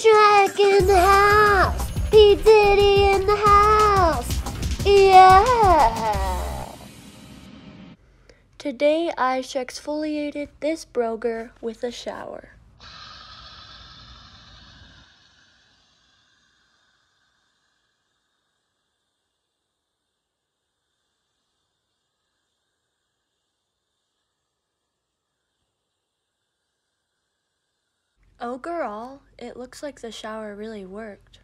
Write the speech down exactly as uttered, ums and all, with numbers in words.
Shrek in the house! P. Diddy in the house! Yeah! Today I Shrexfoliated this broger with a shower. Overall, it looks like the shower really worked.